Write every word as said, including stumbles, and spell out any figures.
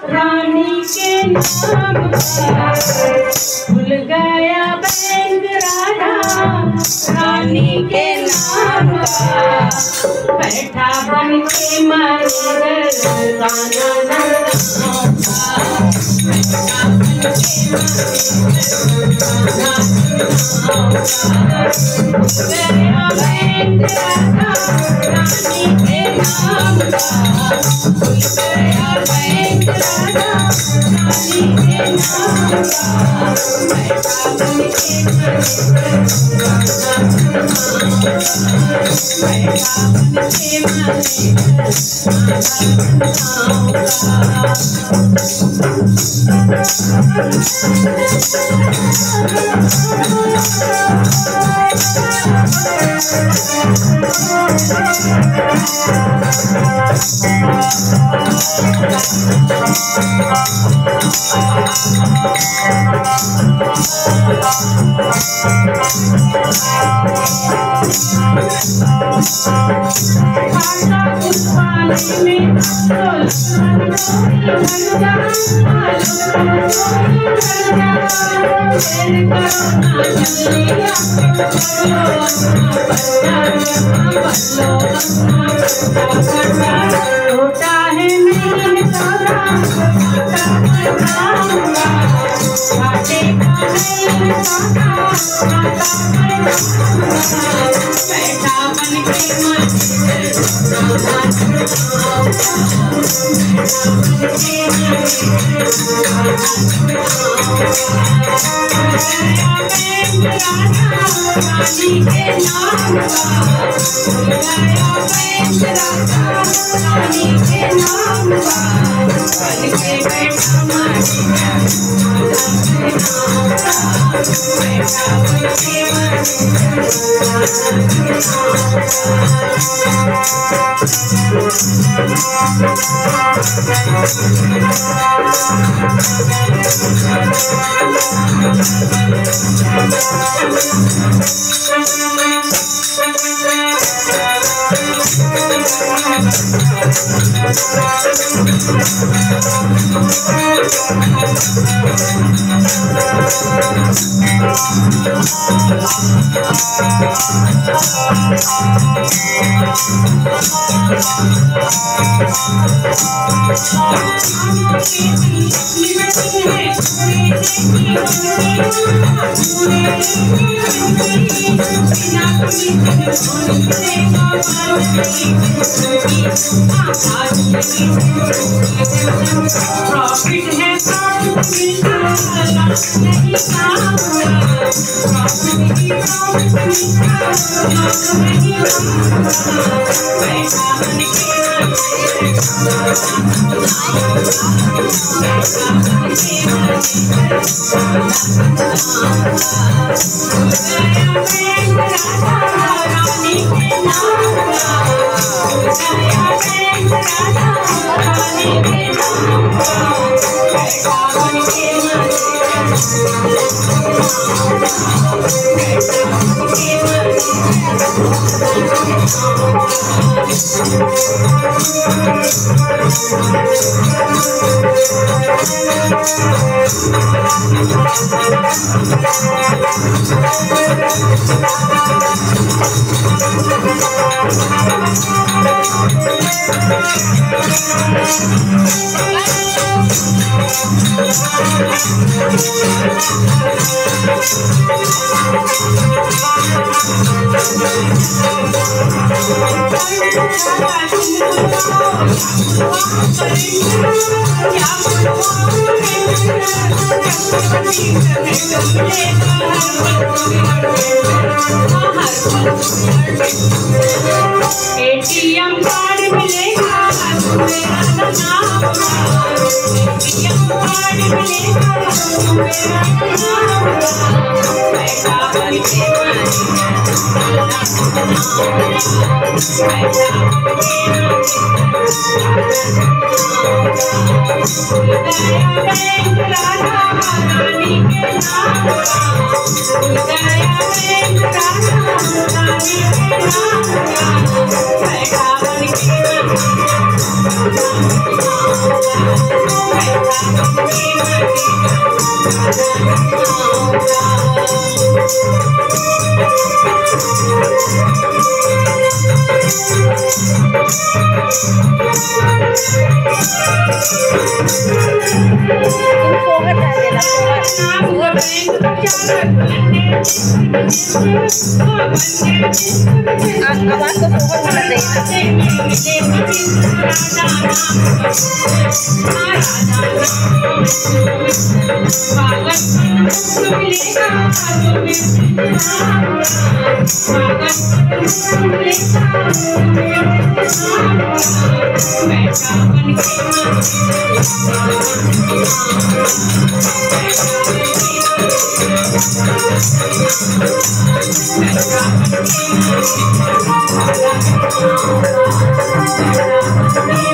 रानी के नाम का भूल गया बैंक राजा, रानी के नाम का बैठा बन के मरे गाना नाम का, बैठा बन के मरे गया बैंक राजा, रानी के नाम का भूल गया बैंक राजा, रानी के नाम का बैठा बन के मरे बैठा बन के होता है नहीं सारा घाटे का नहीं बैठा बन के रानी के नाम का बैंक राजा, रानी के नाम का बन के बैठा मारी बैठा बन के प्रॉफिट है एटीएम कार्ड मिलेगा मेरा नाम एटीएम कार्ड मिलेगा मेरा नाम बैठा बन के रानी के नाम बैठा बन के आवाज को फोकस होना चाहिए।